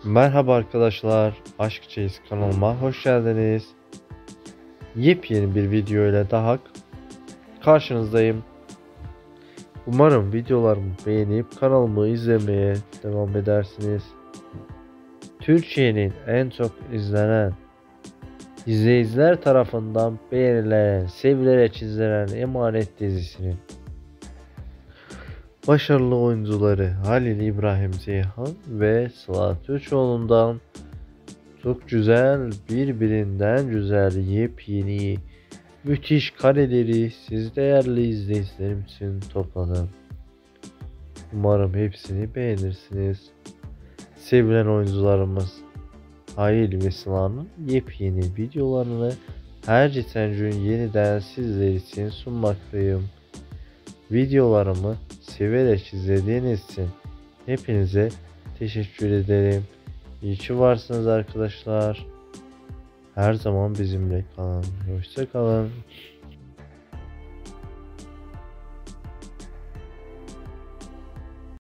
Merhaba arkadaşlar, Aşk Çeyiz kanalıma hoş geldiniz. Yepyeni bir video ile daha karşınızdayım. Umarım videolarımı beğenip kanalımı izlemeye devam edersiniz. Türkiye'nin en çok izlenen, izleyiciler tarafından beğenilen, sevilerek izlenen Emanet dizisinin başarılı oyuncuları Halil İbrahim Ceyhan ve Sıla Türkoğlu'ndan çok güzel, birbirinden güzel, yepyeni, müthiş kareleri siz değerli izleyicilerim için topladım. Umarım hepsini beğenirsiniz. Sevilen oyuncularımız Halil ve Sıla'nın yepyeni videolarını her geçen gün yeniden sizler için sunmaktayım. Videolarımı severek izlediğiniz için hepinize teşekkür ederim. İyi ki varsınız arkadaşlar. Her zaman bizimle kalın. Hoşça kalın.